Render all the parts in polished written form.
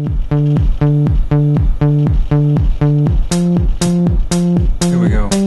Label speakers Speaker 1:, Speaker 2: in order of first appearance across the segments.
Speaker 1: Here we go.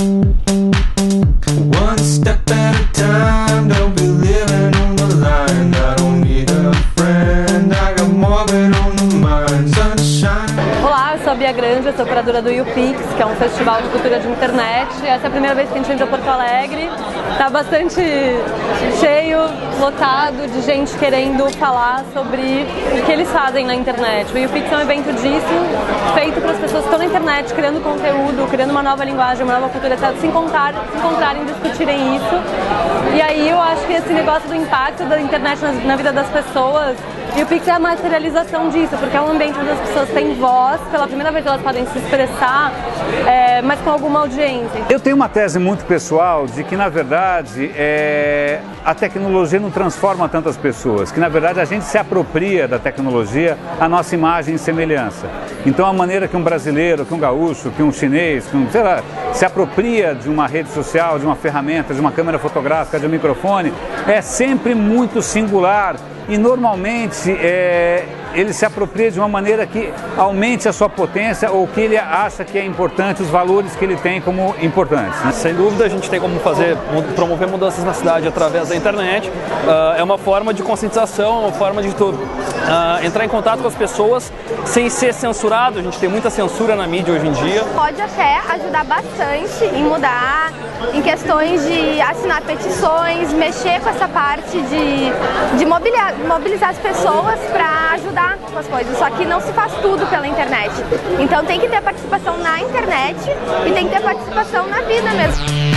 Speaker 1: One step at a time, don't be living on the line. I don't need a friend, I got more than on the mind. Sunshine.
Speaker 2: Olá, eu sou a Bia Grande, eu sou curadora do YouPix, que é um festival de cultura de internet. Essa é a primeira vez que a gente vem para Porto Alegre. Tá bastante cheio, lotado de gente querendo falar sobre o que eles fazem na internet. O YouPix é um evento disso, feito para as pessoas que estão na internet, criando conteúdo, criando uma nova linguagem, uma nova cultura, se encontrarem, discutirem isso. E aí eu acho que esse negócio do impacto da internet na vida das pessoas, e o Pix é a materialização disso, porque é um ambiente onde as pessoas têm voz, pela primeira vez elas podem se expressar, mas com alguma audiência.
Speaker 3: Eu tenho uma tese muito pessoal de que, na verdade, a tecnologia não transforma tantas pessoas, que, na verdade, a gente se apropria da tecnologia a nossa imagem e semelhança. Então, a maneira que um brasileiro, que um gaúcho, que um chinês, sei lá, se apropria de uma rede social, de uma ferramenta, de uma câmera fotográfica, de um microfone, é sempre muito singular. E normalmente ele se apropria de uma maneira que aumente a sua potência ou que ele acha que é importante, os valores que ele tem como importantes, né?
Speaker 4: Sem dúvida a gente tem como promover mudanças na cidade através da internet. É uma forma de conscientização, uma forma de tu entrar em contato com as pessoas sem ser censurado. A gente tem muita censura na mídia hoje em dia.
Speaker 5: Pode até ajudar bastante em mudar, em questões de assinar petições, mexer com essa parte de mobilizar as pessoas para ajudar com as coisas, só que não se faz tudo pela internet. Então tem que ter participação na internet e tem que ter participação na vida mesmo.